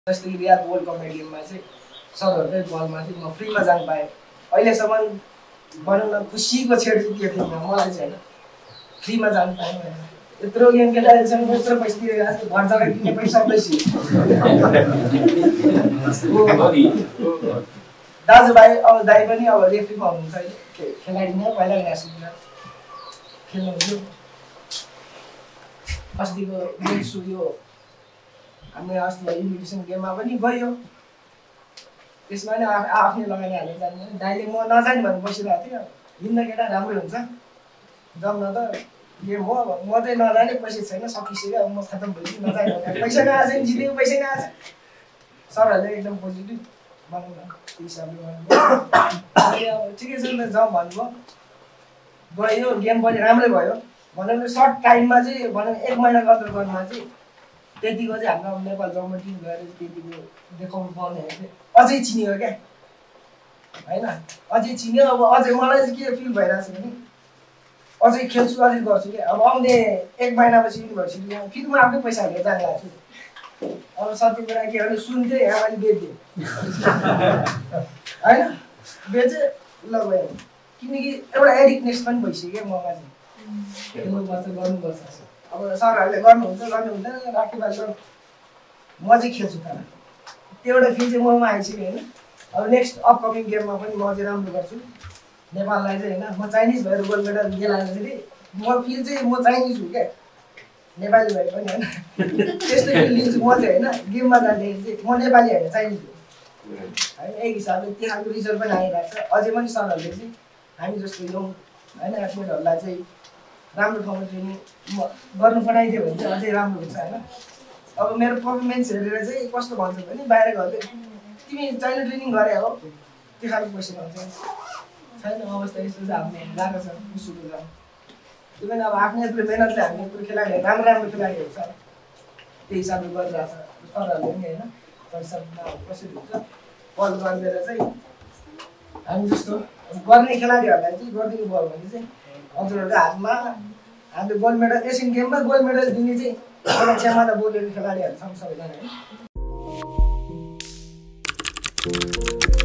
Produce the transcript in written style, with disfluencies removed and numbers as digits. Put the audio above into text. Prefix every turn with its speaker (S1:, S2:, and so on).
S1: जस्तै Riyadh world cup गेममा चाहिँ सरहरूकै बलमा चाहिँ म फ्रीमा जान पाएँ। अहिलेसम्म भनौँ न खुसीको छेड जितिएको थिएँ मलाई चाहिँ होइन, फ्रीमा जानु पाएँ भनेर। यत्रो गेम खेलाइसम्म यत्रो पैसा तिरेर घर जग्गा किन्ने पैसा सक्दैछु। दाजुभाइ अब दाइ पनि अब रेफ्रीमा हुनुहुन्छ अहिले, खेलाडी नै पहिला नेसनल खेल्नुहुन्थ्यो। अस्तिको देख्छु यो हामी अस्ति इन्भिटेसन गेममा पनि गयो, त्यसमा नि आफ्नै लगानी हालेर जानु। दाइले म नजाने भनेर बसिरहेको थिएँ। हिँड्न केटा राम्रै हुन्छ जाउँ न त गेम हो, म चाहिँ नजाने पैसा छैन सकिसक्यो, अब म खतम भइसक्यो नजाने भने पैसा नआएछ नि जितेको पैसै नआएछ। सरहरूले एकदम पोजिटिभ बनाउनु त्यो हिसाबले भन्नुभयो। अब ठिकै छ नि त जाउँ भन्नुभयो, गयो गेम पनि राम्रै भयो। भनौँ न सर्ट टाइममा चाहिँ भनौँ 1 महिना कदर गर्नुमा चाहिँ त्यतिको चाहिँ हाम्रो नेपाल जम्मू टिम गएर त्यतिको देखाउनु पाउने अझै चिनियो क्या होइन, अझै चिन्यो। अब अझै मलाई चाहिँ के फिल भइरहेको छ भने अझै खेल्छु अझै गर्छु क्या। अब आउने 1 महिनापछि युनिभर्सिटीमा फेरि म आफ्नै पैसा हालेर जान लाग्छु। अब सत्य कुरा के भने सुन्थेँ यहाँ अहिले बेच्थेँ होइन, बेचेँ ल गयो। किनकि एउटा एडिक्टनेस पनि भइसक्यो क्या ममा चाहिँ, खेल्नुपर्छ गर्नुपर्छ। अब सरहरूले गर्नुहुन्छ गर्नुहुँदैन राखिबाल गर्नु, म चाहिँ खेल्छु तर त्यो एउटा फिल चाहिँ ममा आइसक्यो होइन। अब नेक्स्ट अपकमिङ गेममा पनि म चाहिँ राम्रो गर्छु नेपाललाई चाहिँ होइन। म चाइनिज भएर गोल्ड मेडल खेलाउँदाखेरि म फिल चाहिँ म चाइनिज हुँ क्या, नेपाली भए पनि होइन त्यस्तो फिल लिन्छु म चाहिँ होइन। गेममा जाँदाखेरि चाहिँ म नेपाली होइन चाइनिज हो होइन। एक हिसाबले त्यो खालको रिजल्ट पनि आइरहेको छ। अझै पनि सरहरूले चाहिँ हामी जस्तो यङ होइन एथलेटहरूलाई चाहिँ राम्रो ठाउँमा ट्रेनिङ गर्नु पठाइदियो भने चाहिँ अझै राम्रो हुन्छ होइन। अब मेरो पर्फर्मेन्स हेरेर चाहिँ कस्तो भन्छ भने बाहिर गयो तिमी चाइना ट्रेनिङ गरे हो त्यो खालको क्वेसन भन्छ छैन। अवस्था यस्तो चाहिँ हामीले लागेको छ उसुको छ। त्यो पनि अब आफ्नो यत्रो मेहनतले हामी यत्रो खेलाडीहरू राम्रो राम्रो खेलाडीहरू छ त्यही हिसाबले गरिरहेको छ सरहरूले पनि होइन। पैसामा कसरी हुन्छ बल गरिदिएर चाहिँ हामी जस्तो गर्ने खेलाडीहरूलाई चाहिँ गरिदिनु भयो भने चाहिँ हजुरहरूको हातमा हामीले गोल्ड मेडल एसियन गेममा गोल्ड मेडल दिने चाहिँ एउटा क्षमता बोकेको खेलाडीहरू छौँ सबैजना होइन।